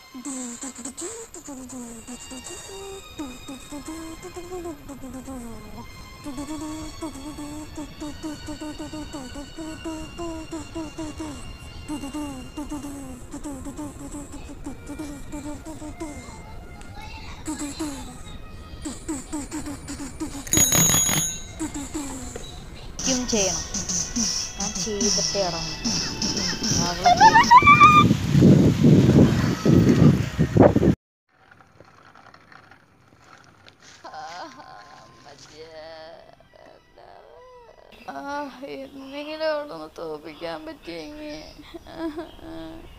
ചെയ്യണം. ഞാൻ ചെയ്തിട്ടേ ഇറങ്ങും. എന്തെങ്കിലും അവളൊന്ന് തോപ്പിക്കാൻ പറ്റിയെങ്കിൽ